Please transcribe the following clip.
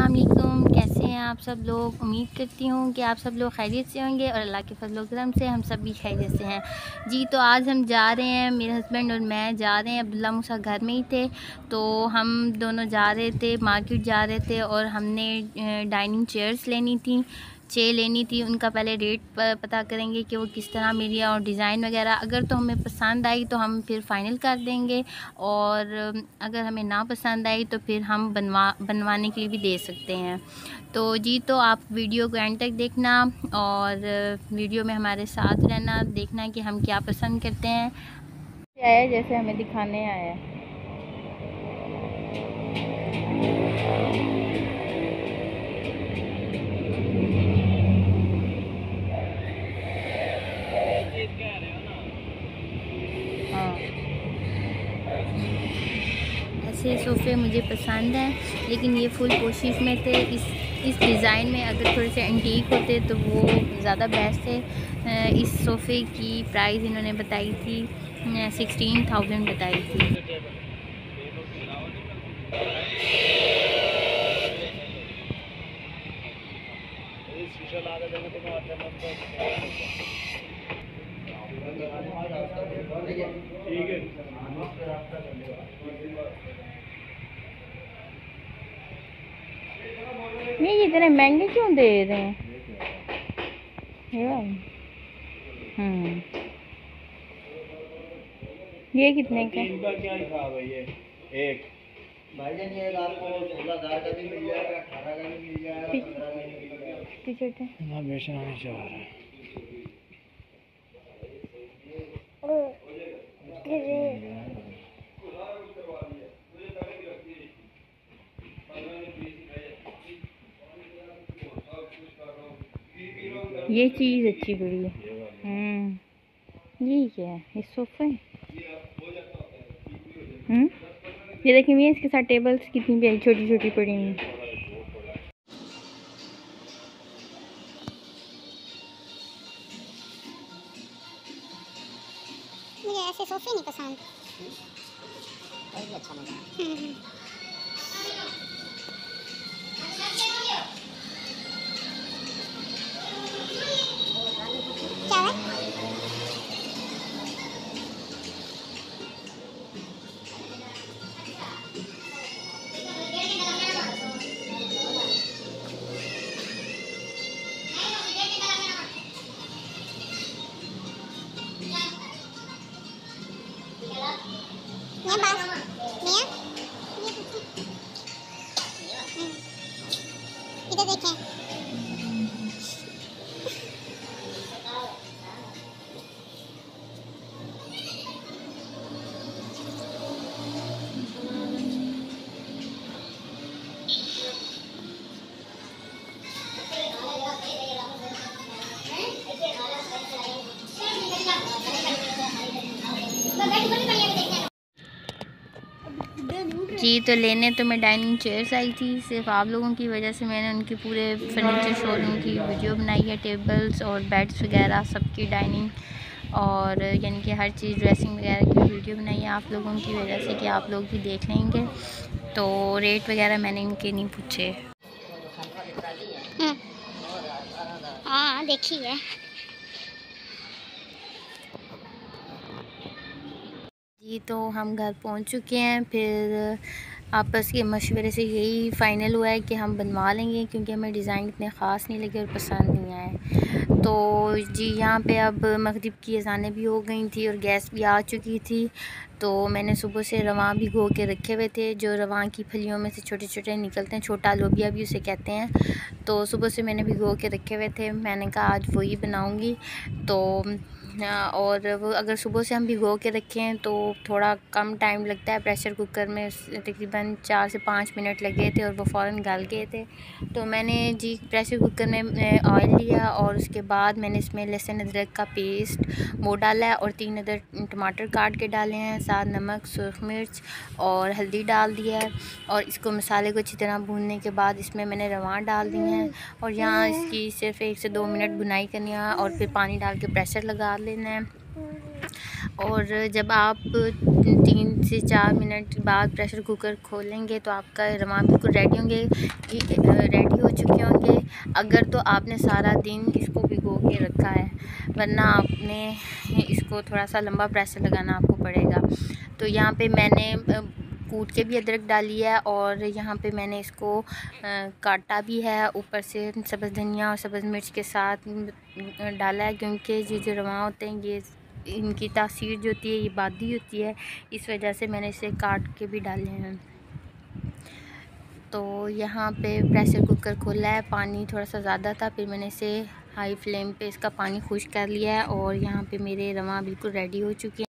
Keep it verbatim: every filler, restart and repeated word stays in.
अस्सलाम वालेकुम। कैसे हैं आप सब लोग? उम्मीद करती हूँ कि आप सब लोग खैरियत से होंगे और अल्लाह के फजल करम से हम सब भी खैरियत से हैं जी। तो आज हम जा रहे हैं, मेरे हस्बैंड और मैं जा रहे हैं। अब्दुल्ला मूसा घर में ही थे, तो हम दोनों जा रहे थे, मार्केट जा रहे थे और हमने डाइनिंग चेयर्स लेनी थी, चेयर लेनी थी। उनका पहले रेट पता करेंगे कि वो किस तरह मेरी है और डिज़ाइन वगैरह। अगर तो हमें पसंद आई तो हम फिर फ़ाइनल कर देंगे, और अगर हमें ना पसंद आई तो फिर हम बनवा बनवाने के लिए भी दे सकते हैं। तो जी, तो आप वीडियो को एंड तक देखना और वीडियो में हमारे साथ रहना, देखना कि हम क्या पसंद करते हैं। आया जैसे हमें दिखाने आया है। हाँ, ऐसे सोफ़े मुझे पसंद हैं, लेकिन ये फुल कोशिश में थे। इस इस डिज़ाइन में अगर थोड़े से एंटीक होते तो वो ज़्यादा बेस्ट है। इस सोफ़े की प्राइस इन्होंने बताई थी सिक्सटीन थाउजेंड बताई थी। ये इतने महंगे क्यों दे रहे हैं? हम्म ये कितने का? इनका क्या हिसाब है? ये एक भाईजान ये आपको सोलह हजार का भी मिल जाएगा, अठारह का भी मिल जाएगा, पंद्रह का भी मिल जाएगा। टी-शर्ट है ना बेचना नहीं चाह रहा है। ये चीज़ अच्छी बड़ी है। हम्म ये क्या है? ये सोफ़ा है। हम्म ये देखिए भैया, इसके साथ टेबल्स कितनी प्यारी छोटी छोटी पड़ी हुई हैं। मुझे ऐसे सोफे नहीं पसंद। अच्छा लगा। क्या है? ये बात मियां, इधर देखें। जी, तो लेने तो मैं डाइनिंग चेयर्स आई थी, सिर्फ आप लोगों की वजह से मैंने उनकी पूरे फर्नीचर शोरूम की वीडियो बनाई है, टेबल्स और बेड्स वगैरह सबकी डाइनिंग, और यानी कि हर चीज़ ड्रेसिंग वगैरह की वीडियो बनाई है आप लोगों की वजह से कि आप लोग भी देख लेंगे। तो रेट वगैरह मैंने इनके नहीं पूछे। हाँ देखिए, जी, तो हम घर पहुंच चुके हैं। फिर आपस के मशवरे से यही फ़ाइनल हुआ है कि हम बनवा लेंगे, क्योंकि हमें डिज़ाइन इतने ख़ास नहीं लगे और पसंद नहीं आए। तो जी, यहाँ पे अब मगरिब की अज़ानें भी हो गई थी और गैस भी आ चुकी थी। तो मैंने सुबह से रवां भी भिगो के रखे हुए थे, जो रवां की फलियों में से छोटे छोटे निकलते हैं, छोटा लोबिया भी उसे कहते हैं। तो सुबह से मैंने भिगो के रखे हुए थे, मैंने कहा आज वही बनाऊँगी। तो और वो अगर सुबह से हम भिगो के रखें तो थोड़ा कम टाइम लगता है। प्रेशर कुकर में तकरीबन चार से पाँच मिनट लगे थे और वो फ़ौरन गल गए थे। तो मैंने जी प्रेशर कुकर में ऑयल लिया और उसके बाद मैंने इसमें लहसुन अदरक का पेस्ट वो डाला है और तीन अदर टमाटर काट के डाले हैं, साथ नमक, सुरख मिर्च और हल्दी डाल दिया है। और इसको मसाले को अच्छी तरह भूनने के बाद इसमें मैंने रवां डाल दिए हैं और यहाँ इसकी सिर्फ एक से दो मिनट भुनाई करनी है और फिर पानी डाल के प्रेशर लगा लेना है। और जब आप तीन से चार मिनट बाद प्रेशर कुकर खोलेंगे तो आपका रवा बिल्कुल रेडी होंगे रेडी हो चुके होंगे। अगर तो आपने सारा दिन इसको भिगो के रखा है, वरना आपने इसको थोड़ा सा लंबा प्रेशर लगाना आपको पड़ेगा। तो यहाँ पे मैंने कूट के भी अदरक डाली है और यहाँ पे मैंने इसको काटा भी है, ऊपर से सब्ज़ धनिया और सब्ज़ मिर्च के साथ डाला है, क्योंकि ये जो रवा होते हैं ये इनकी तासीर जो होती है ये बादी होती है, इस वजह से मैंने इसे काट के भी डाले हैं। तो यहाँ पे प्रेशर कुकर खोला है, पानी थोड़ा सा ज़्यादा था, फिर मैंने इसे हाई फ्लेम पे इसका पानी खुश कर लिया है और यहाँ पे मेरे रवा बिल्कुल रेडी हो चुके हैं।